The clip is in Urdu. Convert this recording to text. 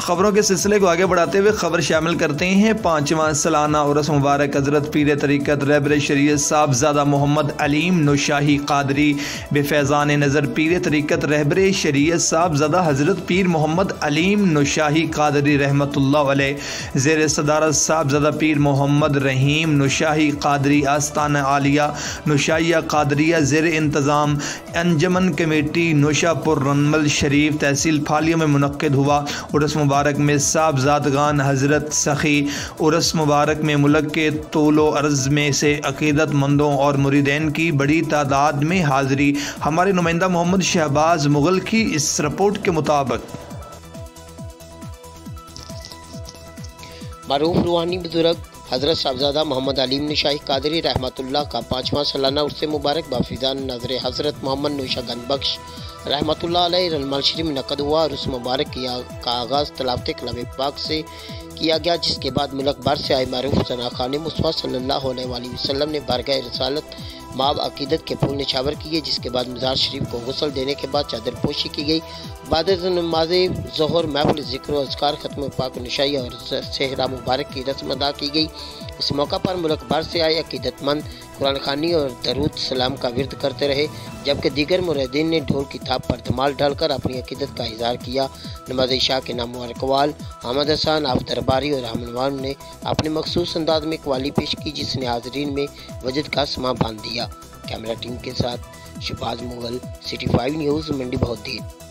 خبروں کے سلسلے کو آگے بڑھاتے ہوئے خبر شامل کرتے ہیں 5واں سالانہ عرس مبارک حضرت پیر طریقت رہبر شریعت صاحبزادہ محمد علیم نوشاہی قادری بفیضان نظر پیر طریقت رہبر شریعت صاحبزادہ حضرت پیر محمد علیم نوشاہی قادری رحمۃ اللہ علیہ زیر صدارت صاحبزادہ پیر محمد رحیم نوشاہی قادری آستانہ عالیہ نوشاہیہ قادریہ زیر انتظام انجمن کمیٹی نوشا پور رنمل شریف تحصیل پھالیوں میں منعقد ہوا۔ عرس مبارک میں صاحبزادگان حضرت سخی عرس مبارک میں ملک کے طول و عرض میں سے عقیدت مندوں اور مریدین کی بڑی تعداد میں حاضری۔ ہمارے نمائندہ محمد شہباز مغل کی اس رپورٹ کے مطابق معروف روحانی بزرگ حضرت صاحبزادہ محمد علیم نوشاہی قادری رحمۃ اللہ کا 5واں سالانہ عرس مبارک بافیضان نظر حضرت محمد نوشا گن بخش رحمۃ اللہ علیہ رنمل شریف میں منعقد ہوا۔ عرس مبارک کا آغاز تلاوت کلام پاک سے کیا گیا، جس کے بعد ملک بھر سے آئے معروف ثناخوان مصطفیٰ صلی اللہ علیہ وآلہ وسلم نے بارگاہ رسالت ماب عقیدت کے پھول نچھاور کیے، جس کے بعد مزار شریف کو غسل دینے کے بعد چادر پوشی کی گئی۔ بعد نماز ظہر محفل ذکر و اذکار ختم پاک نشائی اور صحرا مبارک کی رسم ادا کی گئی۔ اس موقع پر ملک بھر سے آئے عقیدت مند قرآن خوانی اور درود سلام کا ورد کرتے رہے، جبکہ دیگر مریدین نے ڈھول کی تھاپ پر دھمال ڈال کر اپنی عقیدت کا اظہار کیا۔ نماز عشاء کے نامور اقوال احمد حسن آف درباری اور رحمان نے اپنے مخصوص انداز میں قوالی پیش کی، جس نے حاضرین میں وجد کا سماں باندھ دیا۔ کیمرہ ٹیم کے ساتھ شہباز مغل، سٹی 5 نیوز، منڈی بہودین۔